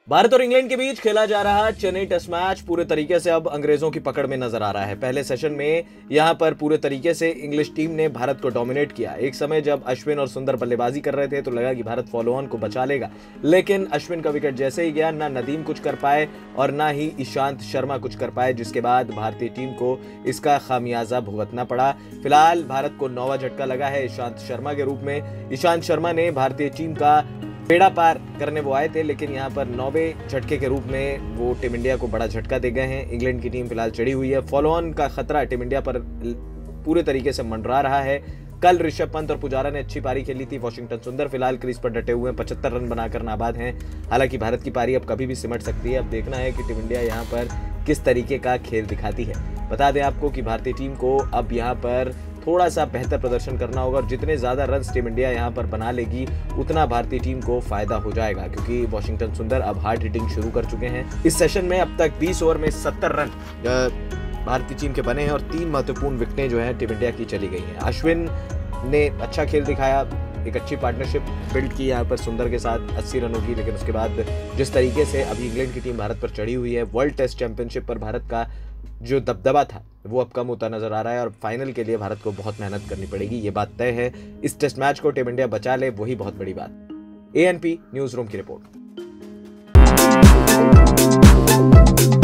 भारत और इंग्लैंड के बीच खेला जा रहा चेन्नई टेस्ट मैच पूरे तरीके से अब अंग्रेजों की पकड़ में नजर आ रहा है। पहले सेशन में यहां पर पूरे तरीके से इंग्लिश टीम ने भारत को डोमिनेट किया। एक समय जब अश्विन और सुंदर बल्लेबाजी कर रहे थे तो लगा कि भारत फॉलो ऑन को बचा लेगा, लेकिन अश्विन का विकेट जैसे ही गया, ना नदीम कुछ कर पाए और ना ही ईशांत शर्मा कुछ कर पाए, जिसके बाद भारतीय टीम को इसका खामियाजा भुगतना पड़ा। फिलहाल भारत को 9वां झटका लगा है ईशांत शर्मा के रूप में। ईशांत शर्मा ने भारतीय टीम का बेड़ा पार करने वो आए थे, लेकिन यहाँ पर 9वें झटके के रूप में वो टीम इंडिया को बड़ा झटका दे गए हैं। इंग्लैंड की टीम फिलहाल चढ़ी हुई है। फॉलो ऑन का खतरा टीम इंडिया पर पूरे तरीके से मंडरा रहा है। कल ऋषभ पंत और पुजारा ने अच्छी पारी खेली थी। वॉशिंगटन सुंदर फिलहाल क्रीज पर डटे हुए हैं, 75 रन बनाकर नाबाद हैं। हालांकि भारत की पारी अब कभी भी सिमट सकती है। अब देखना है कि टीम इंडिया यहाँ पर किस तरीके का खेल दिखाती है। बता दें आपको कि भारतीय टीम को अब यहाँ पर थोड़ा सा बेहतर प्रदर्शन करना होगा और जितने ज्यादा रन्स टीम इंडिया यहां पर बना लेगी उतना भारतीय टीम को फायदा हो जाएगा, क्योंकि वॉशिंगटन सुंदर अब हार्ड हिटिंग शुरू कर चुके हैं। इस सेशन में अब तक 20 ओवर में 70 रन भारतीय टीम के बने हैं और 3 महत्वपूर्ण विकेटें जो हैं टीम इंडिया की चली गई हैं। अश्विन ने अच्छा खेल दिखाया, एक अच्छी पार्टनरशिप बिल्ड की यहाँ पर सुंदर के साथ 80 रनों की, लेकिन उसके बाद जिस तरीके से अभी इंग्लैंड की टीम भारत पर चढ़ी हुई है, वर्ल्ड टेस्ट चैंपियनशिप पर भारत का जो दबदबा था वो अब कम होता नजर आ रहा है और फाइनल के लिए भारत को बहुत मेहनत करनी पड़ेगी, ये बात तय है। इस टेस्ट मैच को टीम इंडिया बचा ले वही बहुत बड़ी बात। ANP न्यूज रूम की रिपोर्ट।